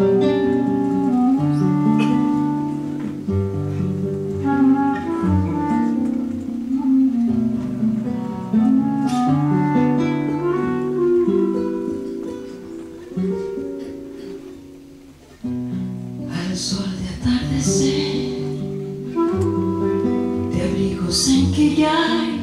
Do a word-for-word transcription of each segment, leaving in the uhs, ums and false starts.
Al sol de atardecer, de abrigos en que ya hay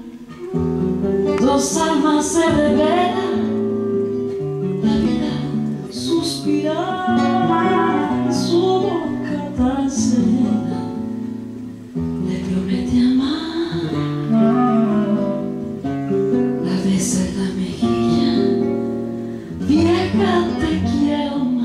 dos almas se revelan, la vida suspira, su boca tan serena le promete amar, la besa en la mejilla, vieja te quiero más.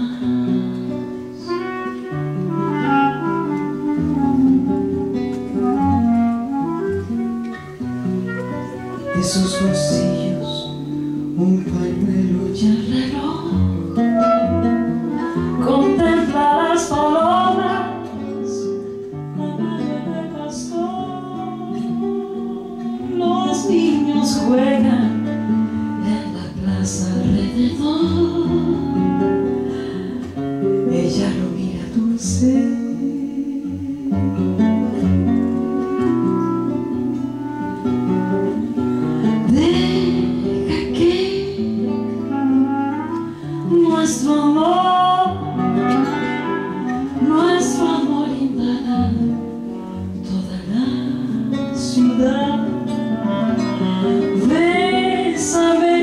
De sus bolsillos un pañuelo y el reloj, contempla las palomas, la madre de pastor, los niños juegan en la plaza alrededor, ella lo mira dulce. Nuestro amor, nuestro amor invada toda la ciudad. Bésame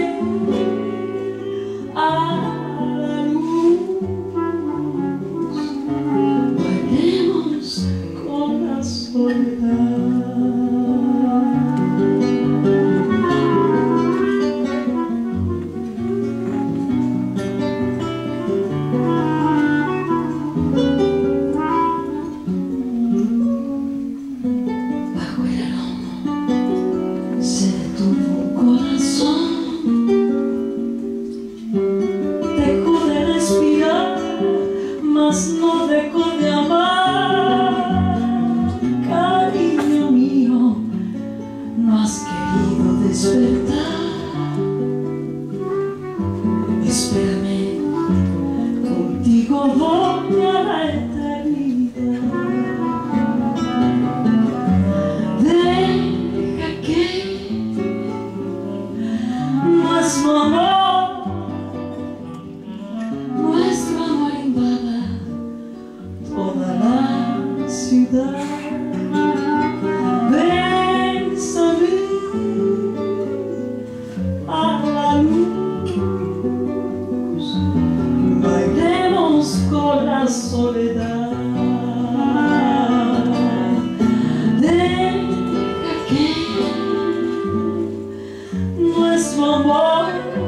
a la luz, bailemos con la soledad. Dejo de respirar, mas no dejo de amar. Cariño mío, no has querido despertar. Espérame, contigo voy a la eternidad. Deja que nuestro amor, nuestro amor invada toda la ciudad. Bésame a la luz, bailemos con la soledad. Deja que nuestro amor,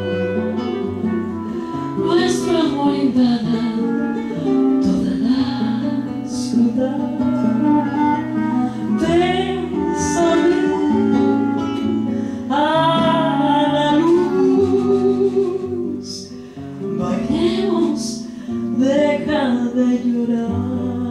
nuestro amor invada toda la ciudad. Bésame a la luz, bailemos, deja de llorar.